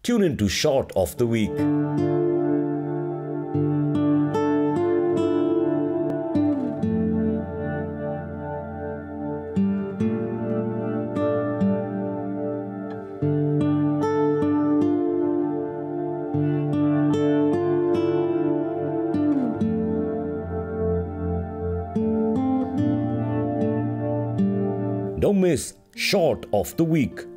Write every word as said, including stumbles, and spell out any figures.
Tune into Short of the Week. Don't miss Short of the Week.